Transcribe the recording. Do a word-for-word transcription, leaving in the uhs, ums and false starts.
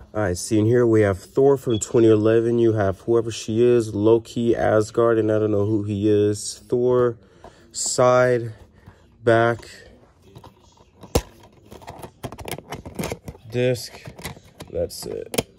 All right, see in here we have Thor from twenty eleven. You have whoever she is, Loki, Asgard, and I don't know who he is. Thor, side, back, disc. That's it.